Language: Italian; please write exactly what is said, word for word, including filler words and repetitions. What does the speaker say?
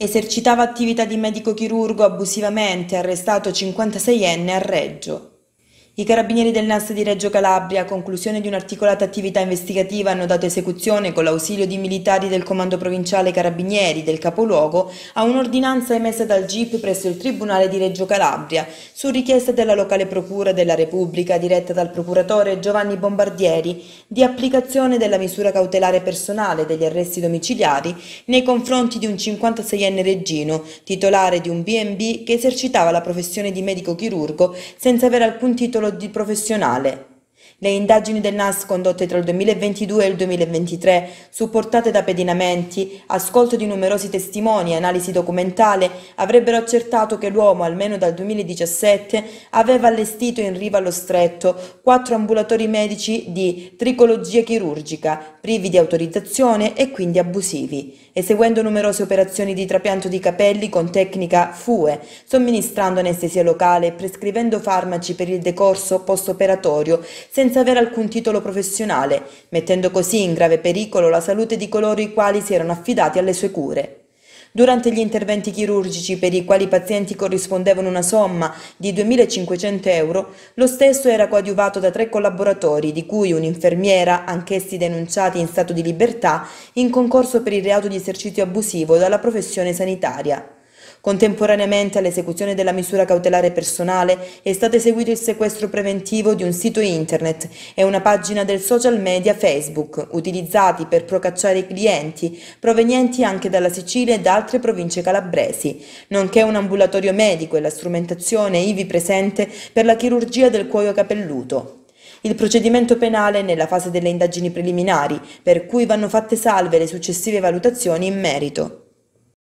Esercitava attività di medico chirurgo abusivamente, arrestato cinquantaseienne a Reggio. I carabinieri del N A S di Reggio Calabria, a conclusione di un'articolata attività investigativa, hanno dato esecuzione, con l'ausilio di militari del Comando Provinciale Carabinieri del capoluogo, a un'ordinanza emessa dal G I P presso il Tribunale di Reggio Calabria, su richiesta della locale Procura della Repubblica, diretta dal procuratore Giovanni Bombardieri, di applicazione della misura cautelare personale degli arresti domiciliari nei confronti di un cinquantaseienne reggino, titolare di un B and B che esercitava la professione di medico chirurgo senza avere alcun titolo di professionale. Le indagini del N A S, condotte tra il duemilaventidue e il duemilaventitré, supportate da pedinamenti, ascolto di numerosi testimoni e analisi documentale, avrebbero accertato che l'uomo, almeno dal duemiladiciassette, aveva allestito in riva allo Stretto quattro ambulatori medici di tricologia chirurgica, privi di autorizzazione e quindi abusivi, eseguendo numerose operazioni di trapianto di capelli con tecnica F U E, somministrando anestesia locale e prescrivendo farmaci per il decorso post-operatorio senza avere alcun titolo professionale, mettendo così in grave pericolo la salute di coloro i quali si erano affidati alle sue cure. Durante gli interventi chirurgici, per i quali i pazienti corrispondevano una somma di duemilacinquecento euro, lo stesso era coadiuvato da tre collaboratori, di cui un'infermiera, anch'essi denunciati in stato di libertà, in concorso per il reato di esercizio abusivo dalla professione sanitaria. Contemporaneamente all'esecuzione della misura cautelare personale è stato eseguito il sequestro preventivo di un sito internet e una pagina del social media Facebook, utilizzati per procacciare i clienti provenienti anche dalla Sicilia e da altre province calabresi, nonché un ambulatorio medico e la strumentazione ivi presente per la chirurgia del cuoio capelluto. Il procedimento penale è nella fase delle indagini preliminari, per cui vanno fatte salve le successive valutazioni in merito.